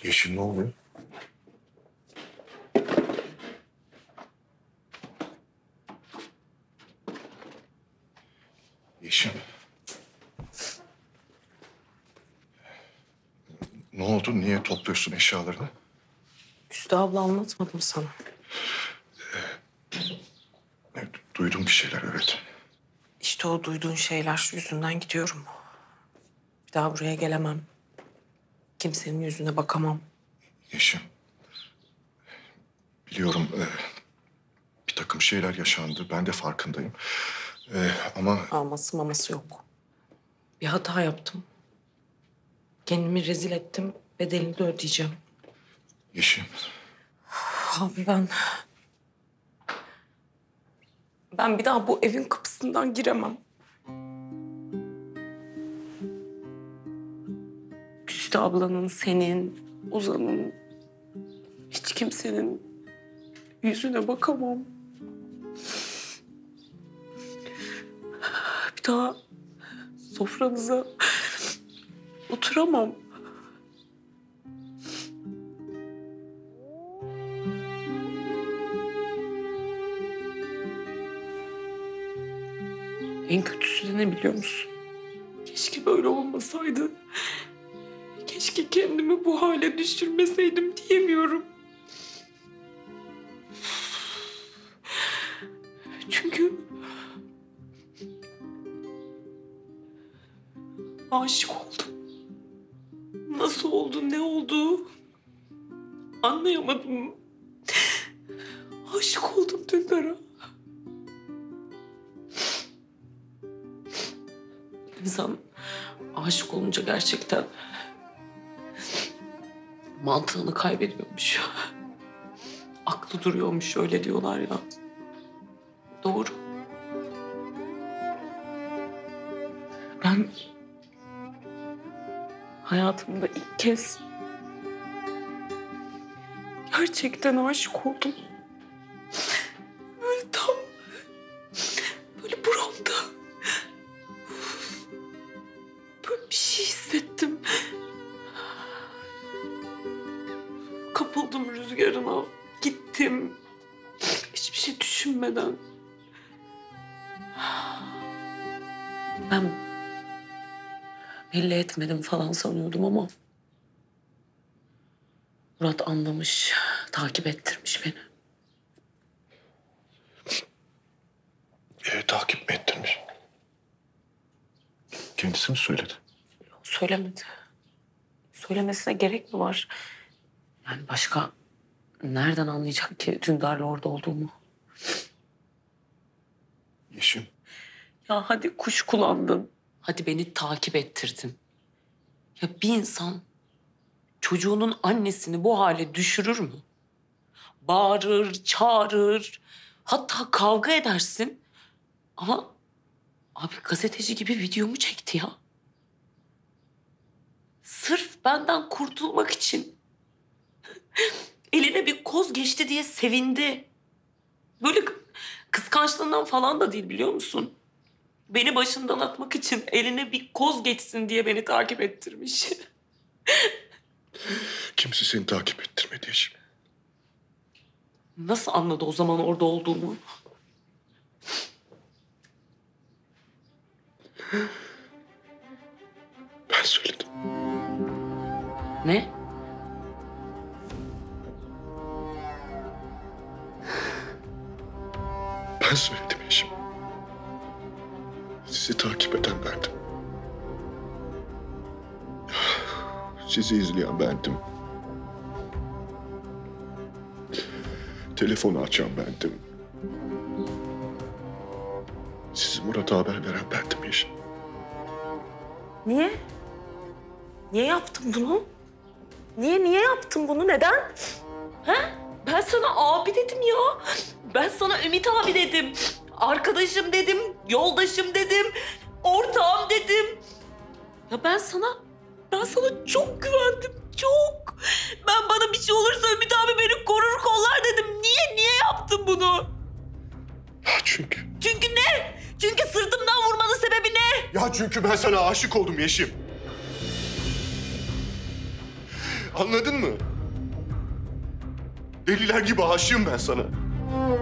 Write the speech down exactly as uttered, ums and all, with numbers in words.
Yeşim ne oluyor? Yeşim. Ne oldu? Niye topluyorsun eşyalarını? Üstü abla anlatmadım sana. Ee, duydum bir şeyler, evet. İşte o duyduğun şeyler yüzünden gidiyorum. Bir daha buraya gelemem. Kimsenin yüzüne bakamam. Yeşim. Biliyorum e, bir takım şeyler yaşandı. Ben de farkındayım. E, ama... Alması maması yok. Bir hata yaptım. Kendimi rezil ettim. Bedelini de ödeyeceğim. Yeşim. Abi ben... Ben bir daha bu evin kapısından giremem. Güzide ablanın, senin, Ozan'ın... Hiç kimsenin yüzüne bakamam. Bir daha sofranıza oturamam. En kötüsü de ne biliyor musun? Keşke böyle olmasaydı. Keşke kendimi bu hale düşürmeseydim diyemiyorum. Çünkü aşık oldum. Nasıl oldu, ne oldu? Anlayamadım. Aşık oldum Dündar'a. İnsan aşık olunca gerçekten mantığını kaybediyormuş. Aklı duruyormuş, öyle diyorlar ya. Doğru. Ben hayatımda ilk kez gerçekten aşık oldum. Böyle tam böyle buramda böyle bir şey hissettim. Kapıldım rüzgarına, gittim. Hiçbir şey düşünmeden. Ben belli etmedim falan sanıyordum ama Murat anlamış, takip ettirmiş beni. E, takip mi ettirmiş? Kendisi mi söyledi? Yok, söylemedi. Söylemesine gerek mi var? Yani başka nereden anlayacak ki Dündar'la orada olduğumu? Yeşim. Ya hadi kuş kullandın. Hadi beni takip ettirdin. Ya bir insan çocuğunun annesini bu hale düşürür mü? Bağırır, çağırır, hatta kavga edersin. Ama abi gazeteci gibi videomu çekti ya. Sırf benden kurtulmak için. Eline bir koz geçti diye sevindi. Böyle kıskançlığından falan da değil, biliyor musun? Beni başından atmak için eline bir koz geçsin diye beni takip ettirmiş. Kimse seni takip ettirmedi Yeşim. Nasıl anladı o zaman orada olduğumu? Ben söyledim. Ne? Ben söyledim Yeşim. Sizi takip eden bendim. Sizi izleyen bendim. Telefonu açan bendim. Sizi Murat'a haber veren bendim Yeşim. Niye? Niye yaptın bunu? Niye, niye yaptın bunu? Neden? Ha? Ben sana abi dedim ya. Ben sana Ümit abi dedim. Arkadaşım dedim, yoldaşım dedim, ortağım dedim. Ya ben sana, ben sana çok güvendim, çok. Ben bana bir şey olursa Ümit abi beni korur kollar dedim. Niye, niye yaptın bunu? Ya çünkü... Çünkü ne? Çünkü sırtımdan vurmanın sebebi ne? Ya çünkü ben sana aşık oldum Yeşim. Anladın mı? Deliler gibi aşığım ben sana.